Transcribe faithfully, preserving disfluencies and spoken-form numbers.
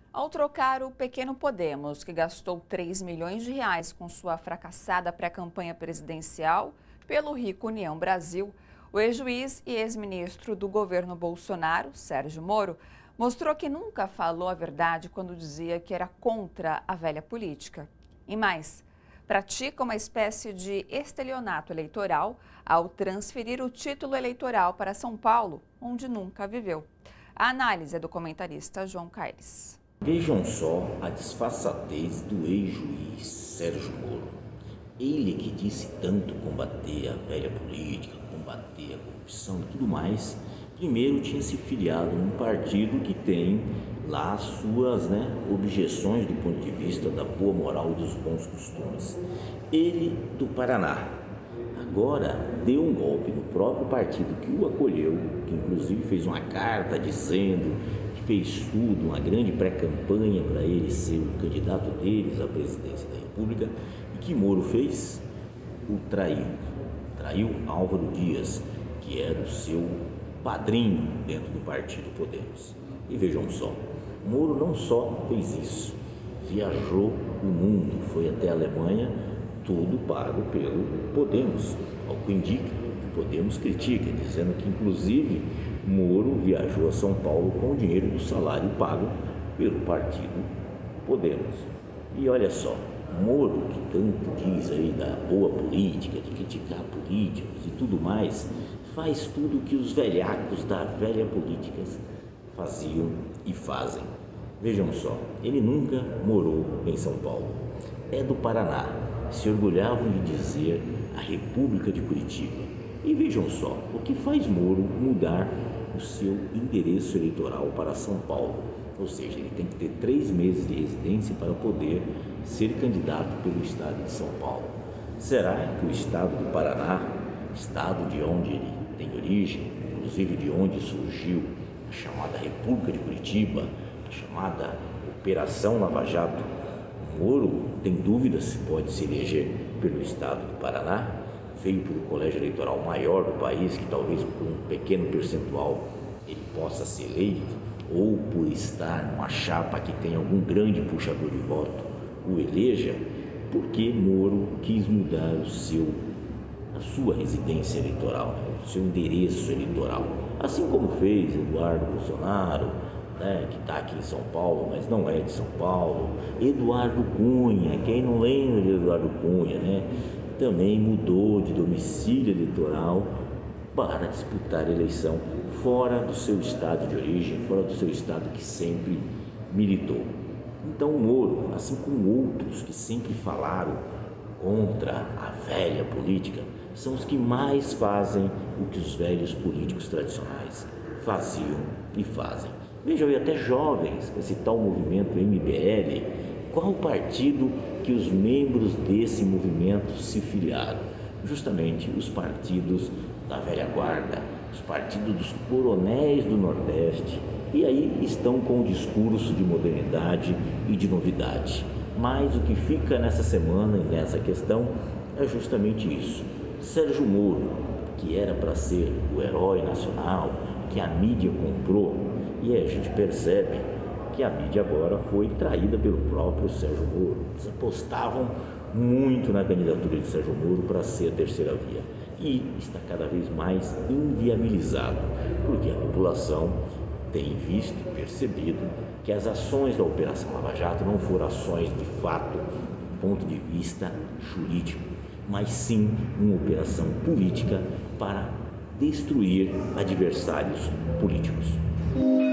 Ao trocar o pequeno Podemos, que gastou três milhões de reais com sua fracassada pré-campanha presidencial, pelo rico União Brasil, o ex-juiz e ex-ministro do governo Bolsonaro, Sérgio Moro, mostrou que nunca falou a verdade quando dizia que era contra a velha política. E mais, pratica uma espécie de estelionato eleitoral ao transferir o título eleitoral para São Paulo, onde nunca viveu. A análise é do comentarista João Caires. Vejam só a disfarçatez do ex-juiz Sérgio Moro. Ele que disse tanto combater a velha política, combater a corrupção e tudo mais, primeiro tinha se filiado num partido que tem lá suas né, objeções do ponto de vista da boa moral e dos bons costumes. Ele do Paraná. Agora deu um golpe no próprio partido que o acolheu, que inclusive fez uma carta dizendo que fez tudo, uma grande pré-campanha para ele ser o candidato deles à presidência da República, e que Moro fez? O traiu. Traiu Álvaro Dias, que era o seu padrinho dentro do partido Podemos. E vejam só, Moro não só fez isso, viajou o mundo, foi até a Alemanha, tudo pago pelo Podemos, ao que indica que Podemos critica, dizendo que inclusive Moro viajou a São Paulo com o dinheiro do salário pago pelo partido Podemos. E olha só, Moro, que tanto diz aí da boa política, de criticar políticos e tudo mais, faz tudo o que os velhacos da velha política faziam e fazem. Vejam só, ele nunca morou em São Paulo, é do Paraná, se orgulhavam de dizer a República de Curitiba. E vejam só, o que faz Moro mudar o seu endereço eleitoral para São Paulo? Ou seja, ele tem que ter três meses de residência para poder ser candidato pelo estado de São Paulo. Será que o estado do Paraná, estado de onde ele tem origem, inclusive de onde surgiu a chamada República de Curitiba, a chamada Operação Lava Jato, Moro tem dúvidas se pode se eleger pelo estado do Paraná? Veio pelo colégio eleitoral maior do país, que talvez por um pequeno percentual ele possa ser eleito, ou por estar numa chapa que tem algum grande puxador de voto o eleja, porque Moro quis mudar o seu, a sua residência eleitoral, o seu endereço eleitoral, assim como fez Eduardo Bolsonaro, né, que está aqui em São Paulo, mas não é de São Paulo. Eduardo Cunha, quem não lembra de Eduardo Cunha, né, também mudou de domicílio eleitoral para disputar a eleição fora do seu estado de origem, fora do seu estado que sempre militou. Então Moro, assim como outros que sempre falaram contra a velha política, são os que mais fazem o que os velhos políticos tradicionais faziam e fazem. Vejam, e até jovens, esse tal movimento M B L, qual partido que os membros desse movimento se filiaram? Justamente os partidos da velha guarda, os partidos dos coronéis do Nordeste, e aí estão com o discurso de modernidade e de novidade. Mas o que fica nessa semana e nessa questão é justamente isso. Sérgio Moro, que era para ser o herói nacional, que a mídia comprou, e aí a gente percebe que a mídia agora foi traída pelo próprio Sérgio Moro. Eles apostavam muito na candidatura de Sérgio Moro para ser a terceira via. E está cada vez mais inviabilizado, porque a população tem visto e percebido que as ações da Operação Lava Jato não foram ações de fato do ponto de vista jurídico, mas sim uma operação política para destruir adversários políticos.